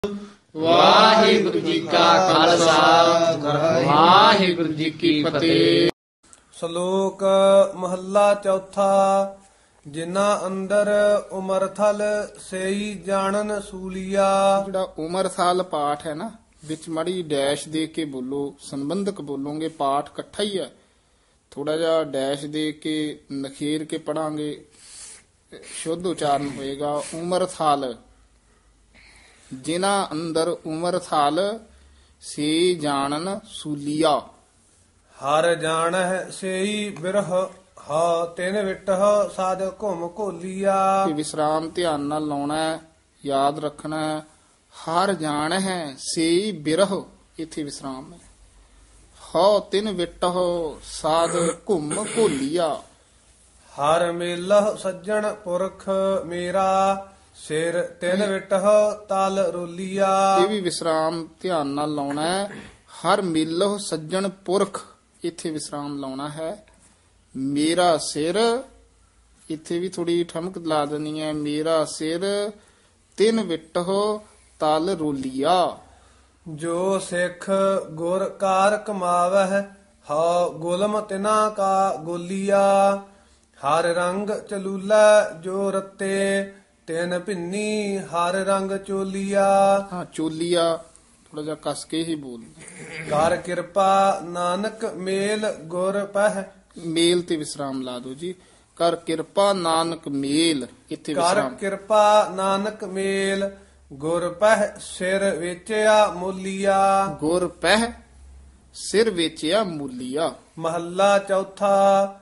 ਵਾਹਿਗੁਰੂ ਜੀ ਕਾ ਖਾਲਸਾ ਵਾਹਿਗੁਰੂ ਜੀ ਕੀ ਫਤਿਹ। ਸ਼ਲੋਕ ਮਹੱਲਾ ਚੌਥਾ। ਜਿਨ੍ਹਾਂ ਅੰਦਰ ਉਮਰ ਥਲ ਸਈ ਜਾਣਨ ਸੂਲੀਆ। ਜਿਹੜਾ ਉਮਰ ਸਾਲ ਪਾਠ ਹੈ ਨਾ, ਵਿੱਚ ਮੜੀ ਡੈਸ਼ ਦੇ ਕੇ ਬੋਲੋ, ਸੰਬੰਧਕ ਬੋਲੋਗੇ। ਪਾਠ ਇਕੱਠਾ ਹੀ ਹੈ, ਥੋੜਾ ਜਿਹਾ ਡੈਸ਼ ਦੇ ਕੇ ਨਖੇਰ ਕੇ ਪੜਾਂਗੇ, ਸ਼ੁੱਧ ਉਚਾਰਨ ਹੋਏਗਾ। ਉਮਰ ਸਾਲ ਜਿਨ੍ਹਾਂ ਅੰਦਰ ਉਮਰ ਸਾਲ ਸੇ ਜਾਣਨ ਸੂਲੀਆ। ਹਰ ਜਾਣਹਿ ਸਈ ਬਿਰਹ ਹਾ ਤਿਨ ਵਿਟਹ ਸਾਧ ਘੁਮ ਘੋਲੀਆ। ਕਿ ਵਿਸਰਾਮ ਧਿਆਨ ਨਾਲ ਲਾਉਣਾ ਹੈ, ਯਾਦ ਰੱਖਣਾ ਹੈ। ਹਰ ਜਾਣ ਹੈ ਸੇ ਬਿਰਹ, ਇੱਥੇ ਵਿਸਰਾਮ ਹੈ। ਹੋ ਤਿਨ ਵਿਟਹ ਸਾਧ ਘੁਮ ਘੋਲੀਆ। ਹਰ ਮੇਲਹ ਸੱਜਣ ਪੁਰਖ ਮੇਰਾ ਸਿਰ ਤਿਨ ਵਿਟਹ ਤਲ ਰੋਲੀਆ। ਇਹ ਵੀ ਵਿਸਰਾਮ ਧਿਆਨ ਨਾਲ ਲਾਉਣਾ ਹੈ। ਹਰ ਮੇਲਹ ਸੱਜਣ ਪੁਰਖ, ਇੱਥੇ ਵਿਸਰਾਮ ਲਾਉਣਾ ਹੈ। ਮੇਰਾ ਸਿਰ, ਇੱਥੇ ਵੀ ਥੋੜੀ ਠਮਕ ਲਾ ਦੇਣੀ ਹੈ। ਮੇਰਾ ਸਿਰ ਤਿਨ ਵਿਟਹ ਤਲ ਰੋਲੀਆ। ਜੋ ਸਿੱਖ ਗੁਰ ਕਾਰ ਕਮਾਵਹਿ ਹਾ ਗੁਲਮ ਤਿਨਾ ਕਾ ਗੋਲੀਆ। ਹਰ ਰੰਗ ਚਲੂਲਾ ਜੋ ਰਤੇ ਤਿਨ ਭਿੰਨੀ ਹਰ ਰੰਗ ਚੋਲੀਆ। ਹਾਂ, ਚੋਲੀਆ ਥੋੜਾ ਜਿਹਾ ਕਸ ਕੇ ਹੀ ਬੋਲ। ਕਰ ਕਿਰਪਾ ਨਾਨਕ ਮੇਲ ਗੁਰ ਪਹਿ। ਮੇਲ ਤੇ ਵਿਸਰਾਮ ਲਾ ਦਿਓ ਜੀ। ਕਰ ਕਿਰਪਾ ਨਾਨਕ ਮੇਲ, ਇੱਥੇ ਕਰ ਵਿਸਰਾਮ। ਕਿਰਪਾ ਨਾਨਕ ਮੇਲ ਗੁਰ ਪਹਿ ਸਿਰ ਵੇਚਿਆ ਮੋਲੀਆ। ਗੁਰ ਪਹਿ ਸਿਰ ਵੇਚਿਆ ਮੂਲੀਆ। ਮਹੱਲਾ ਚੌਥਾ।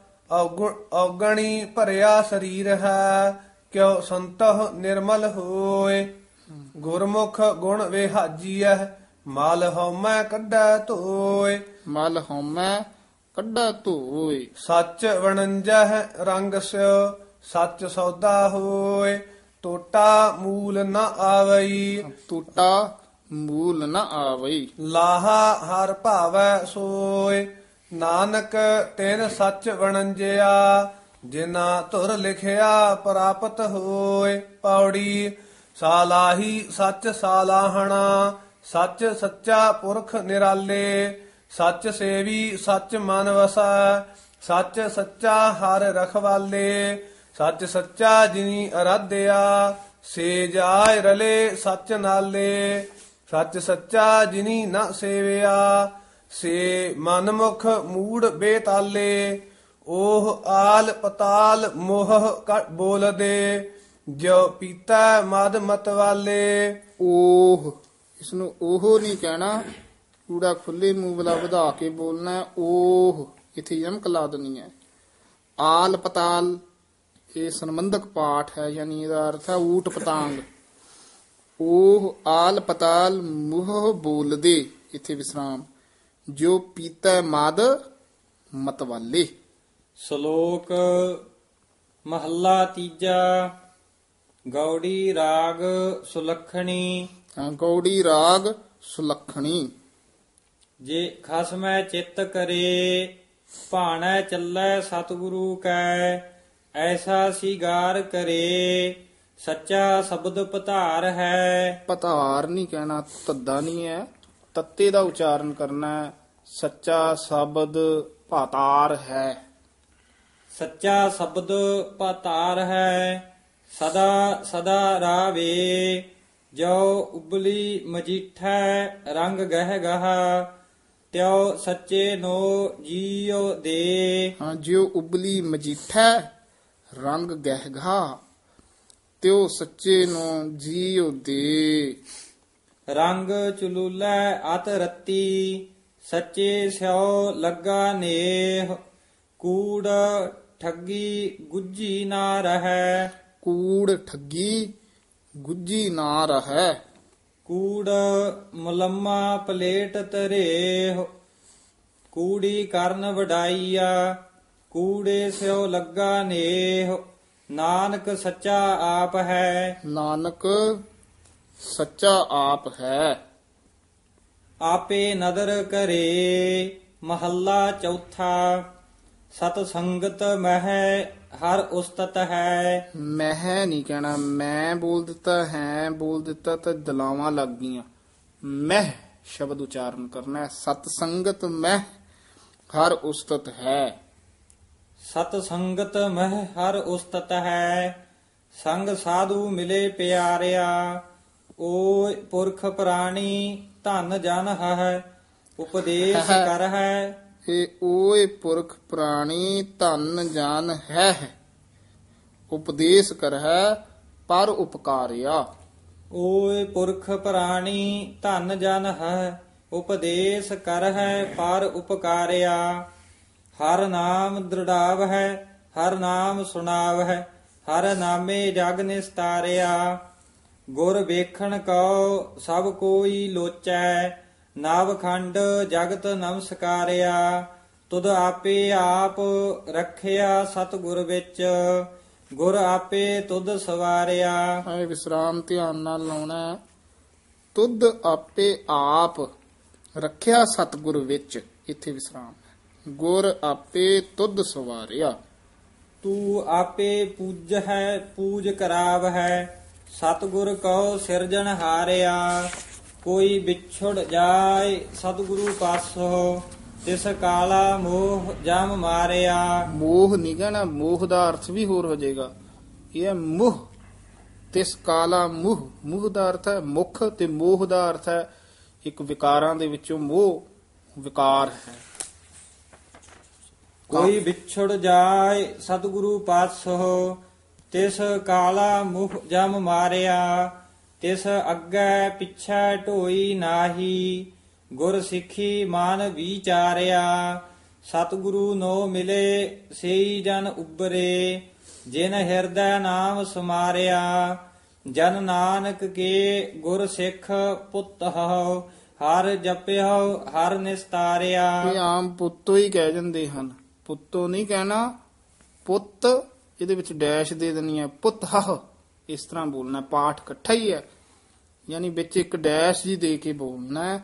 ਔਗਣੀ ਭਰਿਆ ਸਰੀਰ ਹੈ ਕਿਉ ਸੰਤਹ ਨਿਰਮਲ ਹੋਏ। ਗੁਰਮੁਖ ਗੁਣ ਵਿਹਾਜੀਐ ਮਲ ਹਉਮੈ ਕੱਢੈ ਧੋਏ। ਮਲ ਹਉਮੈ ਕੱਢਾ ਧੋਏ। ਸੱਚ ਵਣੰਜਹਿ ਰੰਗ ਸਿਉ ਸੱਚ ਸੌਦਾ ਹੋਏ। ਟੋਟਾ ਮੂਲ ਨ ਆਵਈ ਟੂਟਾ ਮੂਲ ਨ ਆਵਈ। ਲਾਹਾ ਹਰ ਭਾਵੈ ਸੋਏ। ਨਾਨਕ ਤਿਨ ਸੱਚ ਵਣੰਜਿਆ ਜਿਨਾ ਧੁਰ ਲਿਖਿਆ ਪ੍ਰਾਪਤ ਹੋਏ। ਪੌੜੀ ਸਾਲਾਹੀ ਸੱਚ ਸਾਲਾਹਣਾ ਸੱਚ ਸੱਚਾ ਪੁਰਖ ਨਿਰਾਲੇ। ਸੱਚ ਸੇਵੀ ਸੱਚ ਮਨ ਵਸੈ ਸੱਚ ਸੱਚਾ ਹਰ ਰਖਵਾਲੇ। ਸੱਚ ਸੱਚਾ ਜਿਨੀ ਅਰਾਧਿਆ ਸੇ ਜਾਇ ਰਲੇ ਸੱਚ ਨਾਲੇ। ਸੱਚ ਸੱਚਾ ਜਿਨੀ ਨ ਸੇਵਿਆ ਸੇ ਮਨਮੁਖ ਮੂੜ ਬੇਤਾਲੇ। ਉਹ ਆਲ ਪਤਾਲ ਮੋਹ ਬੋਲਦੇ ਜੋ ਪੀਤਾ ਮਦ ਮਤਵਾਲੇ। ਓਹ, ਇਸਨੂੰ ਉਹ ਨਹੀਂ ਕਹਿਣਾ, ਕੂੜਾ ਖੁੱਲੇ ਮੂੰਹ ਵਾਲਾ ਵਧਾ ਕੇ ਬੋਲਣਾ ਹੈ। ਓਹ, ਇੱਥੇ ਯਮਕ ਲਾ ਦੇਣੀ ਹੈ। ਆਲ ਪਤਾਲ ਇਹ ਸੰਬੰਧਕ ਪਾਠ ਹੈ, ਯਾਨੀ ਇਹਦਾ ਅਰਥ ਹੈ ਊਟ ਪਤਾੰਗ। ਉਹ ਆਲ ਪਤਾਲ ਮੂਹ ਬੋਲਦੇ, ਇੱਥੇ ਵਿਸਰਾਮ। ਜੋ ਪੀਤਾ ਮਦ ਮਤਵਾਲੇ। ਸ਼ਲੋਕ ਮਹੱਲਾ ਤੀਜਾ। ਗੌੜੀ ਰਾਗ ਸੁਲੱਖਣੀ। ਗੌੜੀ ਰਾਗ ਸੁਲੱਖਣੀ। ਜੇ ਖਸਮੈ ਚਿੱਤ ਕਰੇ ਭਾਣੈ ਚੱਲੈ ਸਤਿਗੁਰੂ ਕੈ। ਐਸਾ ਸਿਗਾਰ ਕਰੇ ਸੱਚਾ ਸ਼ਬਦ ਪਧਾਰ ਹੈ। ਪਧਾਰ ਨਹੀਂ ਕਹਿਣਾ, ਧੱਦਾ ਨਹੀਂ ਹੈ, ਤੱਤੇ ਦਾ ਉਚਾਰਨ ਕਰਨਾ ਹੈ। ਸੱਚਾ ਸ਼ਬਦ ਭਾਤਾਰ ਹੈ। ਸੱਚਾ ਸ਼ਬਦ ਪਤਾਰ ਹੈ। ਸਦਾ ਸਦਾ ਰਾਵੇ ਜੋ ਉਬਲੀ ਮਜੀਠੈ ਰੰਗ ਗਹਿ ਗਹਾ। ਤਿਉ ਸੱਚੇ ਨੋ ਜੀਉ ਦੇ। ਹਾਂ, ਜਿਉ ਉਬਲੀ ਮਜੀਠੈ ਰੰਗ ਗਹਿਗਾ ਤਿਉ ਸੱਚੇ ਨੂੰ ਜੀਉ ਦੇ। ਰੰਗ ਚੁਲੂਲੈ ਅਤ ਰਤੀ ਸੱਚੇ ਸਿਉ ਲੱਗਾ ਨੇਹ। ਕੂੜ ਠੱਗੀ ਗੁੱਜੀ ਨਾ ਰਹੈ। ਕੂੜ ਠੱਗੀ ਗੁੱਜੀ ਨਾ ਰਹੈ। ਕੂੜ ਮੁਲੰਮਾ ਪਲੇਟ ਧਰੇਹ। ਕੂੜੀ ਕਰਨ ਵਡਾਈਆ ਕੂੜੇ ਸਿਉ ਲੱਗਾ ਨੇਹ। ਨਾਨਕ ਸੱਚਾ ਆਪ ਹੈ। ਨਾਨਕ ਸੱਚਾ ਆਪ ਹੈ। ਆਪੇ ਨਦਰ ਕਰੇ। ਮਹੱਲਾ ਚੌਥਾ। ਸਤ ਸੰਗਤ ਮਹਿ ਹਰ ਉਸਤਤ ਹੈ। ਮੈਂ ਨਹੀਂ ਕਹਿਣਾ, ਮੈਂ ਬੋਲ ਦਿੱਤਾ, ਹੈ ਬੋਲ ਦਿੱਤਾ ਤਾਂ ਦਲਾਵਾਂ ਲੱਗ ਗਈਆਂ। ਮਹਿ ਸ਼ਬਦ ਉਚਾਰਨ ਕਰਨਾ ਹੈ। ਸਤ ਸੰਗਤ ਮਹਿ ਹਰ ਉਸਤਤ ਹੈ। ਸਤ ਸੰਗਤ ਮਹਿ ਹਰ ਉਸਤਤ ਹੈ। ਸੰਗ ਸਾਧੂ ਮਿਲੇ ਪਿਆਰਿਆ, ਓਏ ਪੁਰਖ ਪ੍ਰਾਣੀ ਧਨ ਜਨ ਹੈ। ਉਪਦੇਸ਼ ਕਰ ਹੈ, ਇਹ ਓਏ ਪੁਰਖ ਪ੍ਰਾਣੀ ਧਨ ਜਾਨ ਹੈ। ਉਪਦੇਸ਼ ਕਰ ਹੈ ਪਰ ਉਪਕਾਰਿਆ। ਓਏ ਪੁਰਖ ਪ੍ਰਾਣੀ ਧਨ ਜਨ ਹੈ। ਉਪਦੇਸ਼ ਕਰ ਹੈ ਪਰ ਉਪਕਾਰਿਆ। ਹਰ ਨਾਮ ਦ੍ਰਿੜਾਵ ਹੈ, ਹਰ ਨਾਮ ਸੁਣਾਵ ਹੈ। ਹਰ ਨਾਮੇ ਜਗ ਨਿਸਤਾਰਿਆ। ਗੁਰ ਵੇਖਣ ਕਉ ਸਭ ਕੋਈ ਲੋਚੈ। ਨਵ ਖੰਡ ਜਗਤ ਨਮਸਕਾਰਿਆ। ਤੁਧ ਆਪੇ ਆਪ ਰੱਖਿਆ ਸਤਿਗੁਰ ਵਿੱਚ। ਗੁਰ ਆਪੇ ਤੁਧ ਸਵਾਰਿਆ। ਇਹ ਵਿਸਰਾਮ ਧਿਆਨ ਨਾਲ ਲਾਉਣਾ ਹੈ। ਤੁਧ ਆਪੇ ਆਪ ਰੱਖਿਆ ਸਤਿਗੁਰ ਵਿੱਚ, ਇੱਥੇ ਵਿਸਰਾਮ। ਗੁਰ ਆਪੇ ਤੁਧ ਸਵਾਰਿਆ। ਤੂੰ ਆਪੇ ਪੂਜ ਹੈ ਪੂਜ ਕਰਾਵ ਹੈ। ਸਤਿਗੁਰ ਕਉ ਸਿਰਜਣ ਹਾਰਿਆ। ਕੋਈ ਵਿਛੁੜ ਜਾਏ ਸਤਿਗੁਰੂ ਪਾਸੋਂ। ਤਿਸ ਕਾਲਾ ਮੋਹ ਜਮ ਮਾਰਿਆ। ਮੋਹ ਨਹੀਂ ਕਹਿਣਾ, ਮੋਹ ਦਾ ਅਰਥ ਵੀ ਹੋਰ ਹੋ ਜਾਏਗਾ। ਇਹ ਹੈ ਮੋਹ। ਤਿਸ ਕਾਲਾ ਮੋਹ, ਮੋਹ ਦਾ ਅਰਥ ਹੈ ਮੁਖ, ਤੇ ਮੋਹ ਦਾ ਅਰਥ ਹੈ ਇੱਕ ਵਿਕਾਰਾਂ ਦੇ ਵਿੱਚੋਂ ਮੋਹ ਵਿਕਾਰ ਹੈ। ਕੋਈ ਵਿਛੁੜ ਜਾਏ ਸਤਿਗੁਰੂ ਪਾਸੋਂ। ਤਿਸ ਕਾਲਾ ਮੋਹ ਜਮ ਮਾਰਿਆ। ਤਿਸ ਅੱਗੇ ਪਿਛੈ ਢੋਈ ਨਾਹੀ। ਗੁਰ ਸਿੱਖੀ ਮਨ ਵਿਚਾਰਿਆ। ਸਤਿਗੁਰੂ ਨੋ ਮਿਲੇ ਸਈ ਜਨ ਉਬਰੇ। ਜਿਨ ਹਿਰਦੈ ਨਾਮ ਸਮਾਰਿਆ। ਜਨ ਨਾਨਕ ਕੇ ਗੁਰ ਸਿੱਖ ਪੁੱਤ ਹਉ। ਹਰ ਜਪਿਓ ਹਰ ਨਿਸਤਾਰਿਆ। ਇਹ ਆਮ ਪੁੱਤੋ ਹੀ ਕਹਿ ਜਾਂਦੇ ਹਨ, ਪੁੱਤੋ ਨਹੀਂ ਕਹਿਣਾ। ਪੁੱਤ ਇਹਦੇ ਵਿੱਚ ਡੈਸ਼ ਦੇ ਦੇਣੀ ਹੈ। ਪੁੱਤ ਹਹ ਇਸ ਤਰ੍ਹਾਂ ਬੋਲਣਾ। ਪਾਠ ਇਕੱਠਾ ਹੀ ਹੈ, ਯਾਨੀ ਵਿੱਚ ਇੱਕ ਡੈਸ਼ ਜੀ ਦੇ ਕੇ ਬੋਲਣਾ ਹੈ।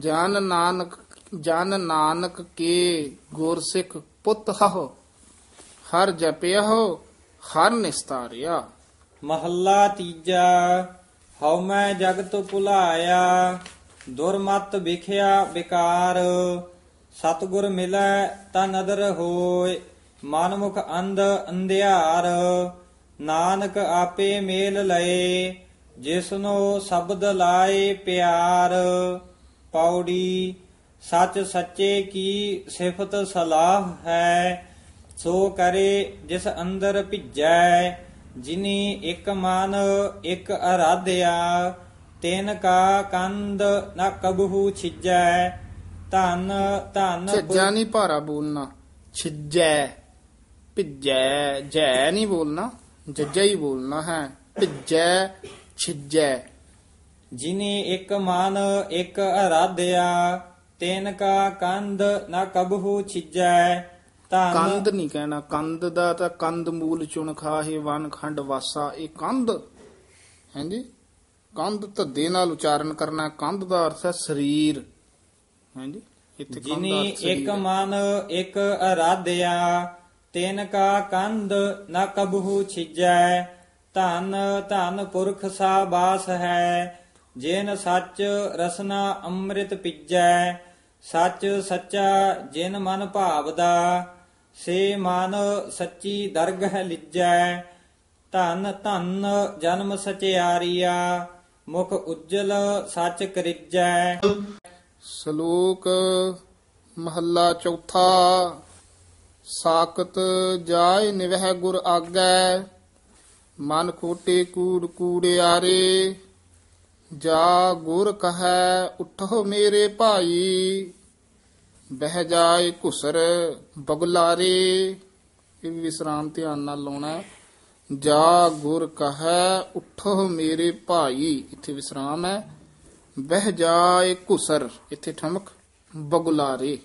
ਜਨ ਨਾਨਕ ਕੇ ਗੁਰਸਿੱਖ ਪੁੱਤ ਹਹੁ। ਹਰ ਜਪਿਓ ਹਰ ਨਿਸਤਾਰਿਆ। ਮਹੱਲਾ ਤੀਜਾ। ਹਉ ਮੈਂ ਜਗਤ ਭੁਲਾਇਆ। ਦੁਰਮਤ ਵਿਖਿਆ ਵਿਕਾਰ। ਸਤਿਗੁਰ ਮਿਲੈ ਤਾ ਨਦਰ ਹੋਇ। ਮਨਮੁਖ ਅੰਧ ਅੰਧਿਆਰ। ਨਾਨਕ ਆਪੇ ਮੇਲ ਲਏ। ਜਿਸਨੋ ਸ਼ਬਦ ਲਾਏ ਪਿਆਰ। ਪੌੜੀ। ਸੱਚ ਸੱਚੇ ਕੀ ਸਿਫਤ ਸਲਾਹ ਹੈ। ਸੋ ਕਰੇ ਜਿਸ ਅੰਦਰ ਭਿਜੈ। ਜਿਨੀ ਇੱਕ ਮਨ ਇੱਕ ਅਰਾਧਿਆ। ਤਿਨ ਕਾ ਕੰਦ ਨ ਕਬਹੂ ਛਿਜੈ। ਧਨ ਧਨ ਛੱਜਾ ਨਹੀਂ ਭਾਰਾ ਬੋਲਣਾ। ਛਿਜੈ ਭਿਜੈ, ਜੈ ਨਹੀਂ ਬੋਲਣਾ, ਜੱਜਾ ਹੀ ਬੋਲਣਾ ਹੈ। ਭਿਜੈ ਛਿਜੈ। ਜਿਨੀ ਇੱਕ ਮਨ ਇੱਕ ਅਰਾਧਿਆ। ਤਿਨ ਕਾ ਕੰਦ ਨ ਕਬਹੂ ਛਿਜੈ। ਕੰਦ ਨਹੀਂ ਕਹਿਣਾ। ਕੰਦ ਦਾ ਤਾਂ ਕੰਦ ਮੂਲ ਚੁਣ ਖਾਹੇ ਵਨ ਖੰਡ ਵਾਸਾ, ਇਹ ਕੰਦ ਹਾਂਜੀ। ਕੰਦ ਧੱਦੇ ਨਾਲ ਉਚਾਰਨ ਕਰਨਾ। ਕੰਦ ਦਾ ਅਰਥ ਹੈ ਸਰੀਰ ਹਾਂਜੀ। ਇੱਥੇ ਜਿਨੀ ਇੱਕ ਮਨ ਇੱਕ ਅਰਾਧਿਆ। ਤਿਨ ਕਾ ਕੰਦ ਨ ਕਬਹੂ ਛਿਜੈ। ਧਨ ਧਨ ਪੁਰਖ ਸਾ ਬਾਸ ਹੈ। ਜਿਨ ਸੱਚ ਰਸਨਾ ਅੰਮ੍ਰਿਤ ਪੀਜੈ। ਸੱਚ ਸੱਚਾ ਜਿਨ ਮਨ ਭਾਵਦਾ। ਸੇ ਮਨ ਸੱਚੀ ਦਰਗਹ ਲਿਜੈ। ਧਨ ਧਨ ਜਨਮ ਸਚਿਆਰੀਆ। ਮੁਖ ਉਜਲ ਸੱਚ ਕਰਿਜੈ। ਸ਼ਲੋਕ ਮਹੱਲਾ ਚੌਥਾ। ਸਾਕਤ ਜਾਇ ਨਿਵਹਿ ਗੁਰ ਆਗੈ। ਮਨ ਖੋਟੇ ਕੂੜ ਕੂੜਿਆਰੇ। ਜਾ ਗੁਰ ਕਹੈ ਉਠੋ ਮੇਰੇ ਭਾਈ। ਬਹਿ ਜਾਏ ਘੁਸਰ ਬਗਲਾਰੇ। ਇਹ ਵੀ ਵਿਸਰਾਮ ਧਿਆਨ ਨਾਲ ਲਾਉਣਾ ਹੈ। ਜਾ ਗੁਰ ਕਹੈ ਉਠੋ ਮੇਰੇ ਭਾਈ, ਇੱਥੇ ਵਿਸਰਾਮ ਹੈ। ਬਹਿ ਜਾਏ ਘੁਸਰ, ਇੱਥੇ ਠਮਕ ਬਗੁਲਾਰੇ।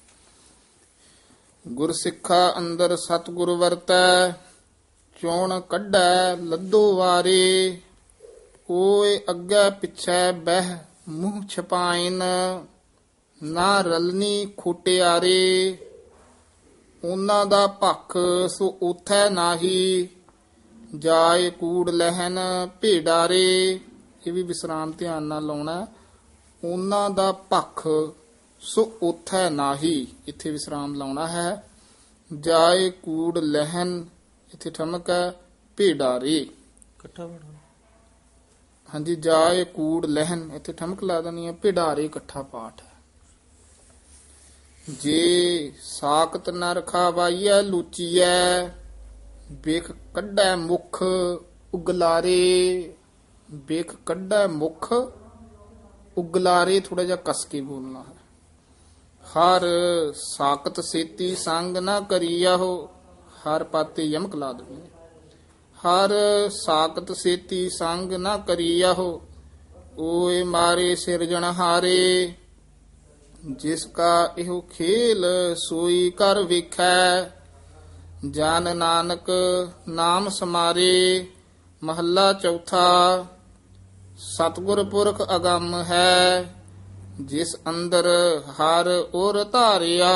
ਗੁਰ ਸਿੱਖਾ ਅੰਦਰ ਸਤਿਗੁਰ ਵਰਤੈ। ਚੋਣ ਕੱਢੈ ਲੱਦੋ ਵਾਰੇ। ਓਏ ਅੱਗੇ ਪਿੱਛੇ ਬਹਿ ਮੂੰਹ ਛਪਾਇਨ। ਨਾ ਰਲਨੀ ਖੋਟਿਆਰੇ। ਉਹਨਾਂ ਦਾ ਭਖ ਸੋ ਉਥੈ ਨਾਹੀ, ਜਾਏ ਕੂੜ ਲਹਿਨ ਭੇਡਾਰੇ। ਇਹ ਵੀ ਵਿਸਰਾਮ ਧਿਆਨ ਨਾਲ ਲਾਉਣਾ। ਉਹਨਾਂ ਦਾ ਭਖ ਸੋ ਉਥੈ ਨਾਹੀ, ਇੱਥੇ ਵਿਸਰਾਮ ਲਾਉਣਾ ਹੈ। ਜਾਏ ਕੂੜ ਲਹਿਨ, ਇੱਥੇ ਠਮਕ ਹੈ, ਭੇਡਾਰੇ। ਇਕੱਠਾ ਪੜ੍ਹੋ। ਹਾਂਜੀ, ਜਾਏ ਕੂੜ ਲਹਿਨ, ਇੱਥੇ ਠਮਕ ਲਾ ਦੇਣੀ ਹੈ, ਭੇਡਾਰੇ ਇਕੱਠਾ ਪਾਠ ਹੈ। ਜੇ ਸਾਖਤ ਨਰ ਖਾਵਾਈਐ ਲੂਚੀਐ, ਵੇਖ ਕੱਢੈ ਮੁਖ ਉਗਲਾਰੇ। ਵੇਖ ਕੱਢੈ ਮੁਖ ਉਗਲਾਰੇ, ਥੋੜਾ ਜਿਹਾ ਕਸ ਕੇ ਬੋਲਣਾ ਹੈ। ਹਰ ਸਾਖਤ ਸੇਤੀ ਸੰਗ ਨਾ ਕਰੀਆਹੋ, ਹਰ ਪਾਤੇ ਯਮਕ ਲਾ ਦੇਣੀ ਹੈ। ਹਰ ਸਾਖਤ ਸੇਤੀ ਸੰਗ ਨਾ ਕਰੀਆਹੋ, ਓਏ ਮਾਰੇ ਸਿਰਜਣਹਾਰੇ। ਜਿਸ ਕਾ ਇਹੋ ਖੇਲ ਸੋਈ ਕਰ ਵੇਖੈ, ਜਨ ਨਾਨਕ ਨਾਮ ਸਮਾਰੇ। ਮਹੱਲਾ ਚੌਥਾ। ਸਤਿਗੁਰ ਪੁਰਖ ਅਗੰਮ ਹੈ, ਜਿਸ ਅੰਦਰ ਹਰ ਔਰ ਧਾਰਿਆ।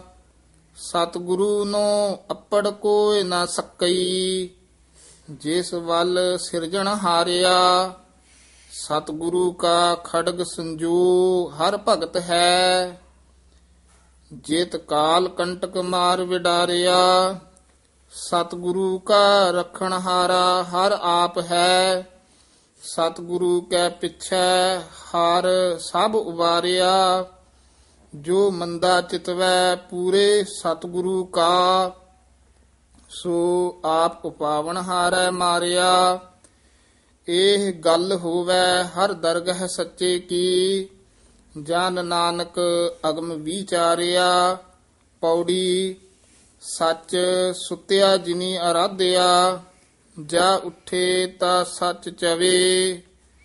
ਸਤਿਗੁਰੂ ਨੂੰ ਅੱਪੜ ਕੋਇ ਨਾ ਸਕਈ, ਜਿਸ ਵੱਲ ਸਿਰਜਣ ਹਾਰਿਆ। ਸਤਿਗੁਰੂ ਕਾ ਖੜਗ ਸੰਜੂ ਹਰ ਭਗਤ ਹੈ, ਜਿਤ ਕਾਲ ਕੰਟਕ ਮਾਰ ਵਿਡਾਰਿਆ। ਸਤਿਗੁਰੂ ਕਾ ਰਖਣ ਹਾਰਾ ਹਰ ਆਪ ਹੈ, ਸਤਿਗੁਰੂ ਕੈ ਪਿਛੈ ਹਰ ਸਭ ਉਬਾਰਿਆ। ਜੋ ਮੰਦਾ ਚਿਤਵੈ ਪੂਰੇ ਸਤਿਗੁਰੂ ਕਾ, ਸੋ ਆਪ ਉਪਾਵਨ ਹਾਰੈ ਮਾਰਿਆ। ਇਹ ਗੱਲ ਹੋਵੈ ਹਰ ਦਰਗਹ ਸੱਚੇ ਕੀ, ਜਨ ਨਾਨਕ ਅਗਮ ਵਿਚਾਰਿਆ। ਪੌੜੀ। ਸੱਚ ਸੁਤਿਆ ਜਿਨੀ ਅਰਾਧਿਆ, ਜਾ ਉੱਠੇ ਤਾ ਸੱਚ ਚਵੇ।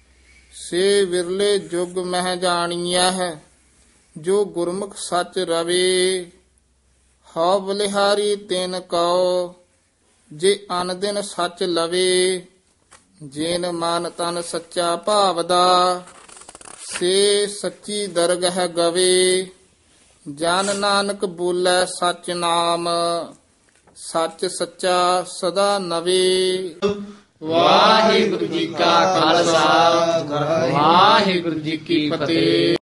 ਸੇ ਵਿਰਲੇ ਜੁਗ ਮਹਿ ਜਾਣੀਐ, ਜੋ ਗੁਰਮੁਖ ਸੱਚ ਰਵੇ। ਹਉ ਬਲਿਹਾਰੀ ਤਿਨ ਕਉ, ਜੇ ਅਨ ਦਿਨ ਸੱਚ ਲਵੇ। ਜਿਨ ਮਨ ਤਨ ਸੱਚਾ ਭਾਵਦਾ, ਸੇ ਸੱਚੀ ਦਰਗਹ ਗਵੇ। ਜਨ ਨਾਨਕ ਬੋਲੇ ਸਚ ਨਾਮ, ਸੱਚ ਸੱਚਾ ਸਦਾ ਨਵੇ। ਵਾਹਿਗੁਰੂ ਜੀ ਕਾ ਖਾਲਸਾ, ਵਾਹਿਗੁਰੂ ਜੀ ਕੀ ਫਤਿਹ।